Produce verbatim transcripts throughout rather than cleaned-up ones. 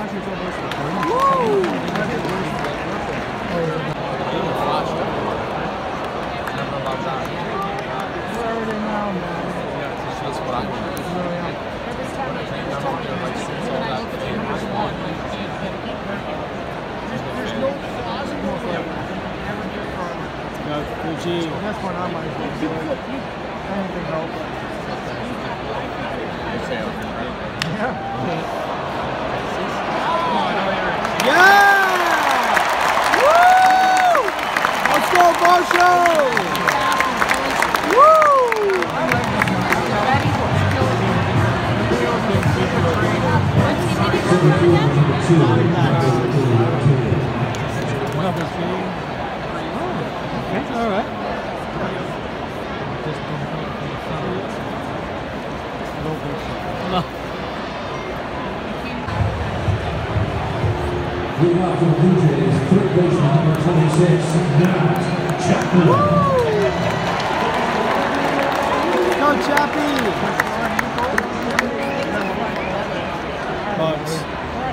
That's one I might do. Anything helps. Yeah. Yeah! Woo! Let's go, Marshall! Woo! All right. We have the Blue Jays, third baseman number twenty-six, now Chapman. Go, Chappy! Bugs.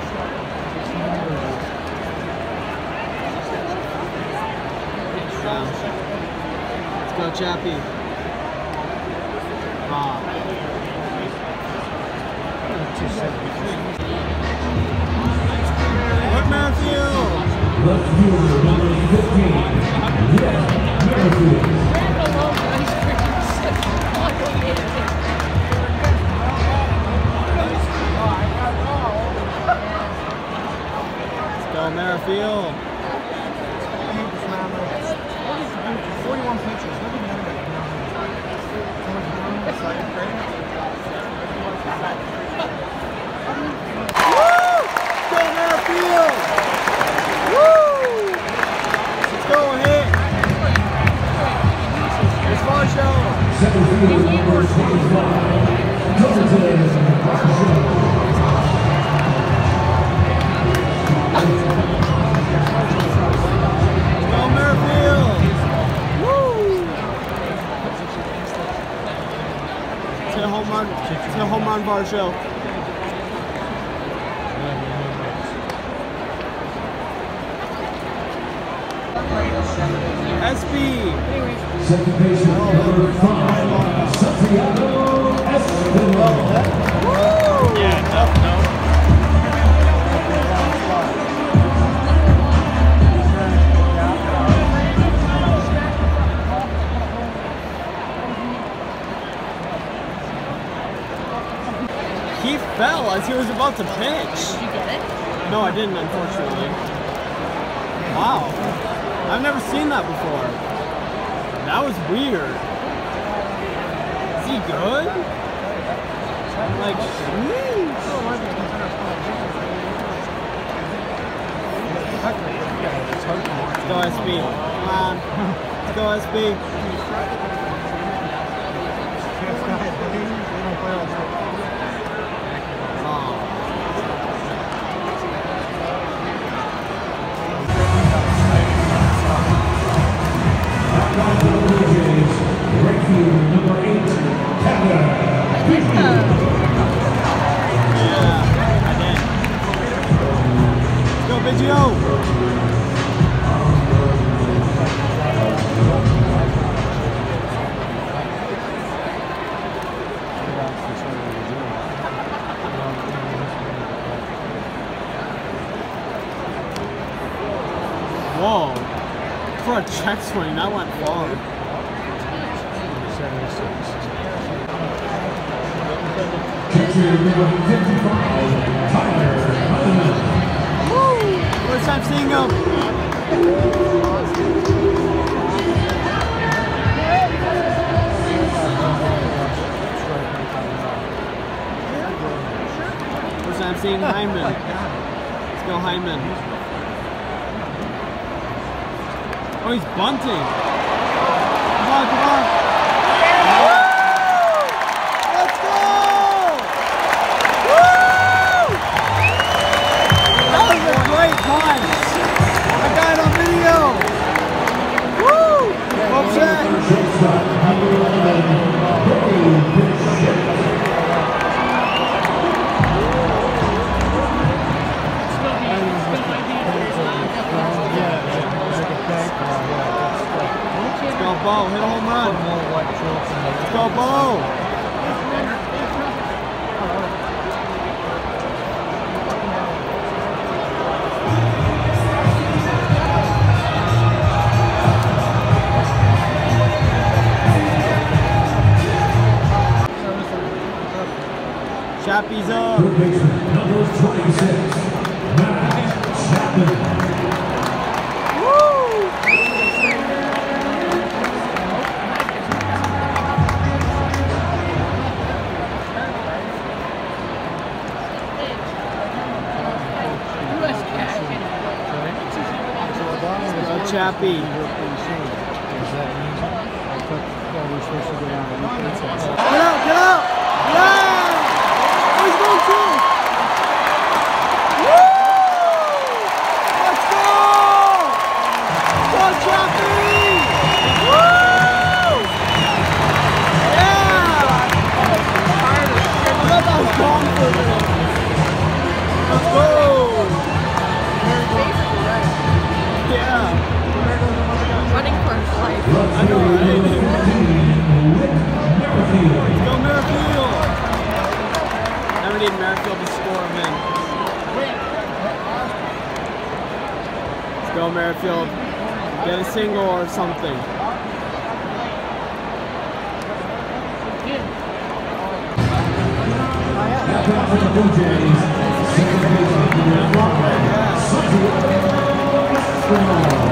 Let's go, Chappy. Bob. What Matthew? Left fielder number fifteen, yes, Matthew. Let's go, Merrifield. forty-one pitches. Look at that. Woo! Go Merrifield! Woo! Let's go ahead. It's Marshall. Second fielder number twenty-five, Marshall. Go Merrifield! Woo! It's a home run. It's a home run bar show. S B. Second baseman number five, Santiago Escobar. Woo! Yeah, no, no. He fell as he was about to pitch. Did you get it? No, I didn't, unfortunately. Wow. I've never seen that before. That was weird. Is he good? Like, sheesh. Let's go S B. Come on. Let's go S B. Number eight, Chapman. Yeah, I did. Let's go, Biggio. Whoa. For a check swing, that went far. Woo! First time seeing him. First time seeing Hyman. Let's go Hyman. Oh, he's bunting. Come on, come on. Great punch! I got it on video! Woo! Well Let's go, Bo. Hit a home run. Let's go, Bo. Chappie's up. Third baseman, number twenty-six, Chapman. Woo! Go Chappie. Get out, get out! Yeah! Oh, he's going too! Woo! Let's go! Go Chappie! Woo! Yeah! I thought that was gone for a minute. Let's go! Yeah! Running for his life. I know, right? Let's go Merrifield! Never need Merrifield to score him in. Let's go Merrifield. Get a single or something. Back for the Blue Jays, second baseman, number five, Strong.